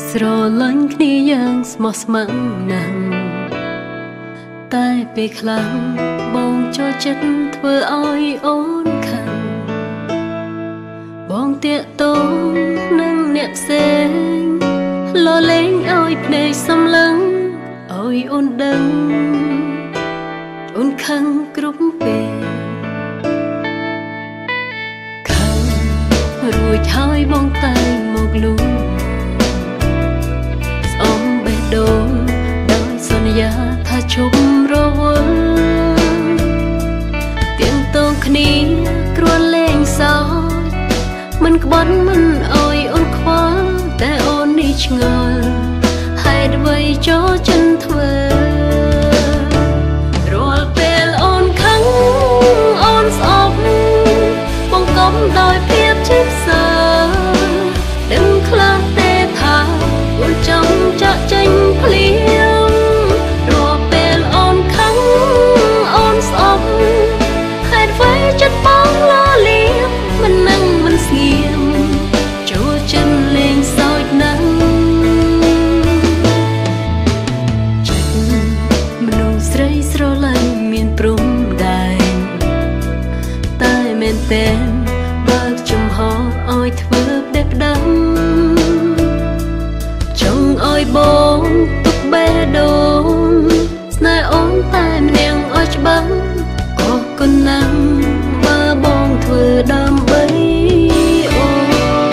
ស្រឡាញ់គ្នាយ៉ាងស្មោះស្ម័គ្រណាស់តែពេលខ្លះបងចូលចិត្តធ្វើឲ្យអូនខឹងបងតាក់ទងនឹងអ្នកផ្សេងលលែងឲ្យភ្នែកសម្លឹងឲ្យអូនដឹងអូនខឹងគ្រប់ពេលខឹងរួចហើយបងតែមកលូស្អមបេះដូងដោយសន្យាថាជប់រវល់ទៀងតងគ្នាគ្រាន់លេងសើចមិនក្បត់មិនអើយអូនខ្វល់តែអូននេះឆ្ងល់ហេតុអ្វីចូលចិនធ្វើរាល់ពេលអូនខឹងអូនស្អប់បងកុំដោយភាពជិបសើដឹងខ្លះទេថាអូនចង់ចាក់ចេញភ្លាមរាល់ពេលអូនខឹងអូនស្អប់ហេតុអ្វីចិត្តបងលាលៀមមិននឹងមិនស្ងៀមចូលចិនលេងសើចណាស់ចិត្តមនុស្សស្រីស្រឡាញ់មានព្រំដែនតែមែនតែនបើកចំហឲ្យធ្វើផ្ដេសផ្ដាំចង់ឲ្យបងទុកបេះដូងស្នេហ៍អូនតែម្នាក់ឲ្យច្បាស់អរគុណណាស់បើបងធ្វើដើម្បីអូន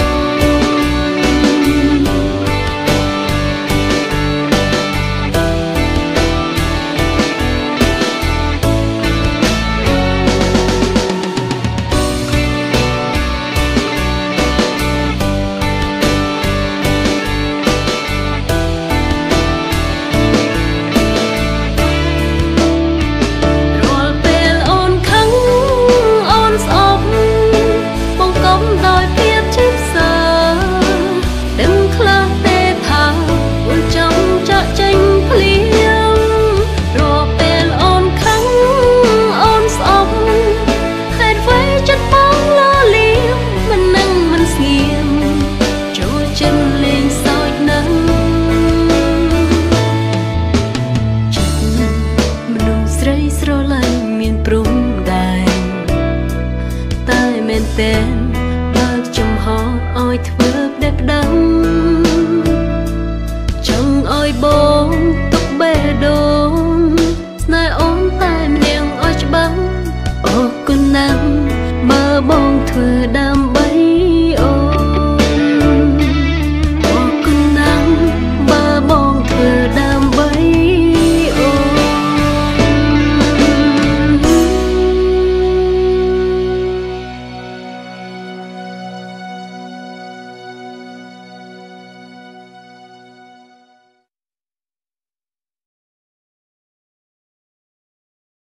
តែបើកចំហឲ្យធ្វើផ្ដេសផ្ដាំចង់ឲ្យបងទុកបេះដូងស្នេហ៍អូនតែម្នាក់ឲ្យច្បាស់អរគុណណាស់បើបងធ្វើដើម